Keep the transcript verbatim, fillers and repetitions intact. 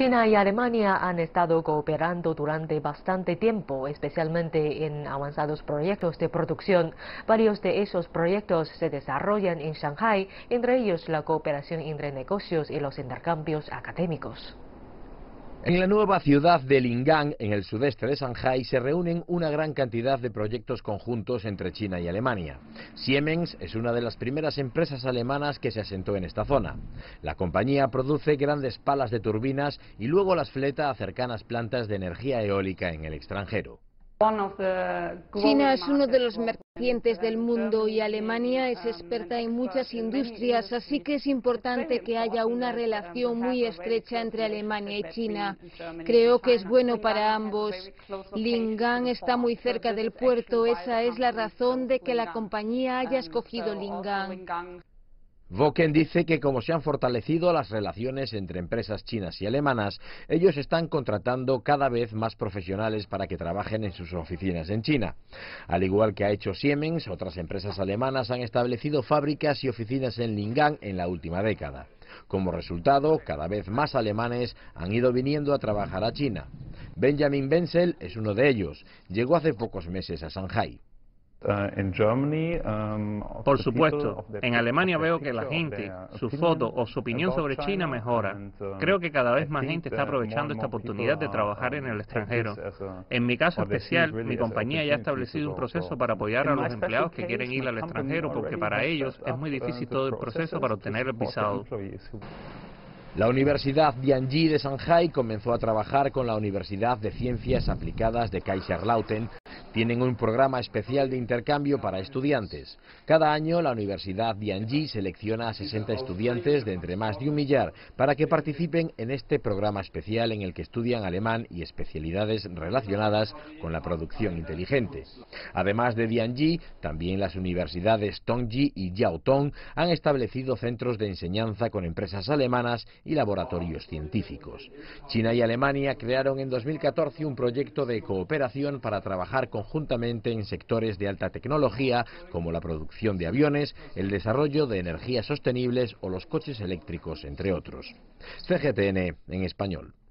China y Alemania han estado cooperando durante bastante tiempo, especialmente en avanzados proyectos de producción. Varios de esos proyectos se desarrollan en Shanghái, entre ellos la cooperación entre negocios y los intercambios académicos. En la nueva ciudad de Lingang, en el sudeste de Shanghái, se reúnen una gran cantidad de proyectos conjuntos entre China y Alemania. Siemens es una de las primeras empresas alemanas que se asentó en esta zona. La compañía produce grandes palas de turbinas y luego las fleta a cercanas plantas de energía eólica en el extranjero. China es uno de los mercantes del mundo y Alemania es experta en muchas industrias, así que es importante que haya una relación muy estrecha entre Alemania y China. Creo que es bueno para ambos. Lingang está muy cerca del puerto, esa es la razón de que la compañía haya escogido Lingang. Woken dice que como se han fortalecido las relaciones entre empresas chinas y alemanas, ellos están contratando cada vez más profesionales para que trabajen en sus oficinas en China. Al igual que ha hecho Siemens, otras empresas alemanas han establecido fábricas y oficinas en Lingang en la última década. Como resultado, cada vez más alemanes han ido viniendo a trabajar a China. Benjamin Wenzel es uno de ellos. Llegó hace pocos meses a Shanghái. Por supuesto, en Alemania veo que la gente, su foto o su opinión sobre China mejora. Creo que cada vez más gente está aprovechando esta oportunidad de trabajar en el extranjero. En mi caso especial, mi compañía ya ha establecido un proceso para apoyar a los empleados que quieren ir al extranjero porque para ellos es muy difícil todo el proceso para obtener el visado. La Universidad Dianji de Shanghái comenzó a trabajar con la Universidad de Ciencias Aplicadas de Kaiserslautern. Tienen un programa especial de intercambio para estudiantes. Cada año la Universidad Dianji selecciona a sesenta estudiantes de entre más de un millar para que participen en este programa especial en el que estudian alemán y especialidades relacionadas con la producción inteligente. Además de Dianji, también las universidades Tongji y Jiaotong han establecido centros de enseñanza con empresas alemanas y laboratorios científicos. China y Alemania crearon en dos mil catorce un proyecto de cooperación para trabajar conjuntamente en sectores de alta tecnología como la producción de aviones, el desarrollo de energías sostenibles o los coches eléctricos, entre otros. C G T N en español.